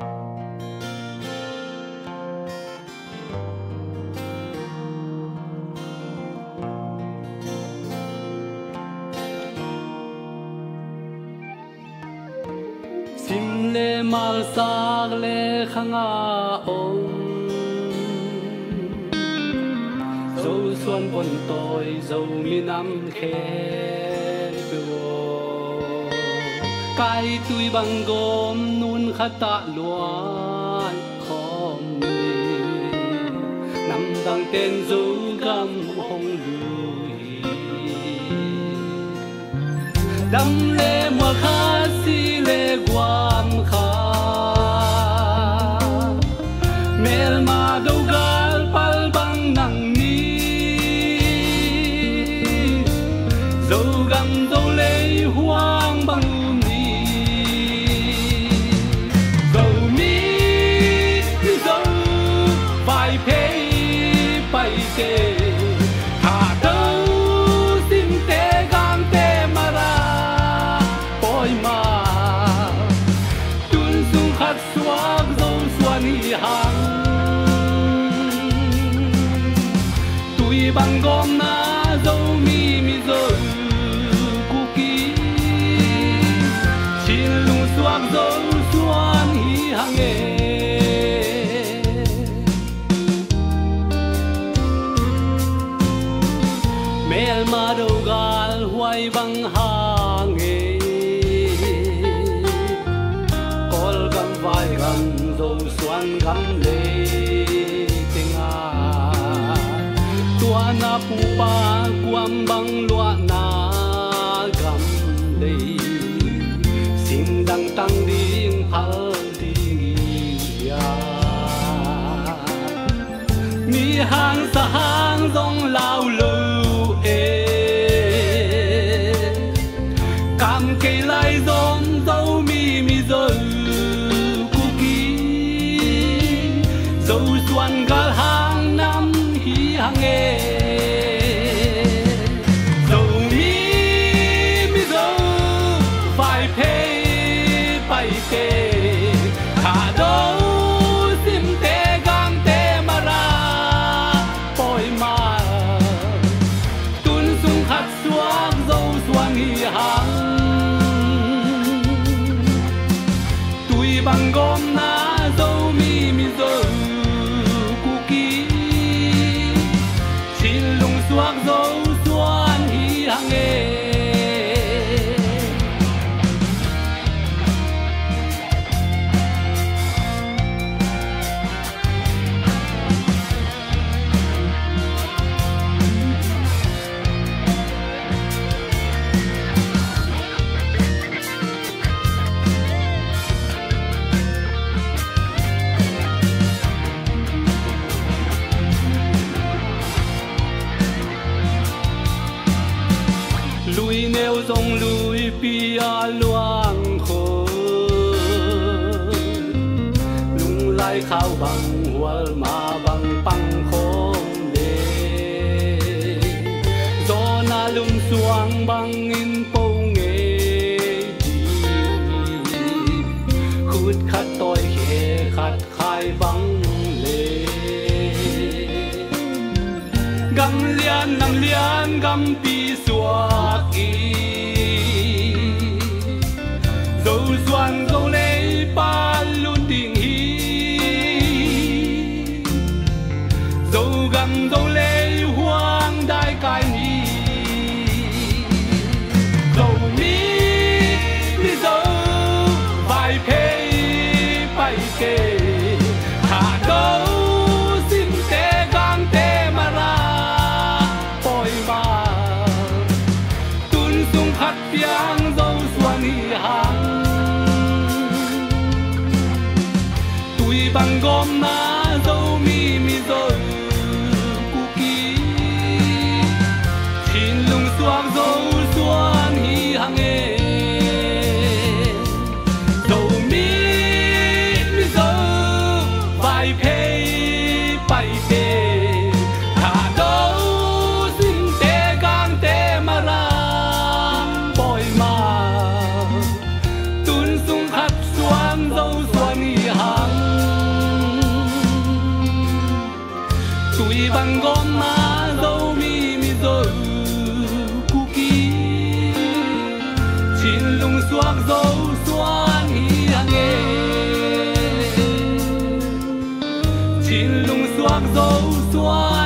Sim le mal sag le khanga ong dâu xuân buồn tôi dâu mi năm khe bùa cái tuổi bằng gom nun khata luan khom ni năm đăng tên dâu gam hong lui đam lê mùa khá si lê guam khá mel ma đâu gal pal bang nang ni dâu gam dâu lê hoang bang ni dâu mi dâu vai phê bay tê thả đâu xin tê gang tê mà ra bôi mà tuôn sung khát xoác dâu xuân hi hàng tui bằng gom na dâu mi mi dâu cookie xin lung xoác dâu xuân hi hàng mel ma đâu gal hoài bằng hàng col gam vai gam dâu xuân gam lê tiếng tua na pu pa guam bang lua na gam lê xin đăng tăng điên phal đi ya mi hàng sa hàng dòng lao lưu cam cây lai dòng dâu mi mi dâu cookie dâu xuân gal hàng năm hi hàng dâu mi dâu phải phê bay tê thả đâu sim tê gang tê mà ra bôi mà tuôn sung khát xoác dâu xuân hi hàng tui bằng gom na dâu mi mi dâu cookie xin lung xoác dâu xuân hi hàng lùi nêu dòng lùi pia luang khô lung lai khao bằng hual ma bằng pang khom lê gió na lung xuang bằng in po nghe đi khut khát tôi khê khát khai bằng lê gam lian gam pi suak dâu xuân dâu lê pa luôn tình hi dâu gam dâu lê hoang đai cai ni dâu mi dâu vai phê bay kê thả đâu xin tê gang tê mà ra bôi mà tuôn sung khát piang dâu xuân hi hàng tui bằng gom na dâu mi mi dâu cookie xin lung xoác dâu xuân hi hàng dâu mi dâu vai phê bay tê thả đâu xin tê gang tê mà ra bôi mà tuôn sung khát xuân dâu xuân hi hàng tuổi bằng gom má dâu mi dâu cookie chín lung xoạc dâu xoan hi nghe chín lung xoạc dâu xoan